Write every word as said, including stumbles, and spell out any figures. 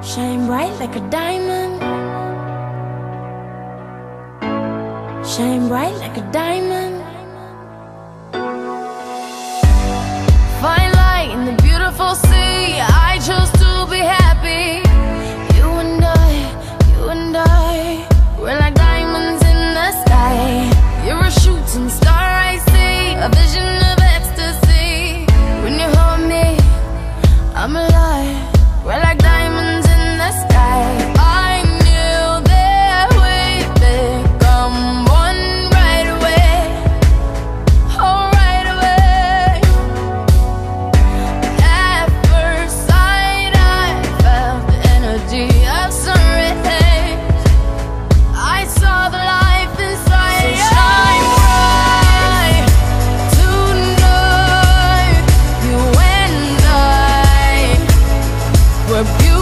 Shine bright like a diamond. Shine bright like a diamond. Fine light in the beautiful sea. I chose to be happy. You and I, you and I, we're like diamonds in the sky. You're a shooting star I see, a vision of ecstasy. When you hold me, I'm alive. We're like diamonds in the sky. I knew that we'd become one right away. Oh, right away. At first sight, I felt the energy of sun rays. I saw the life inside you. So shine bright tonight. You and I, we're beautiful.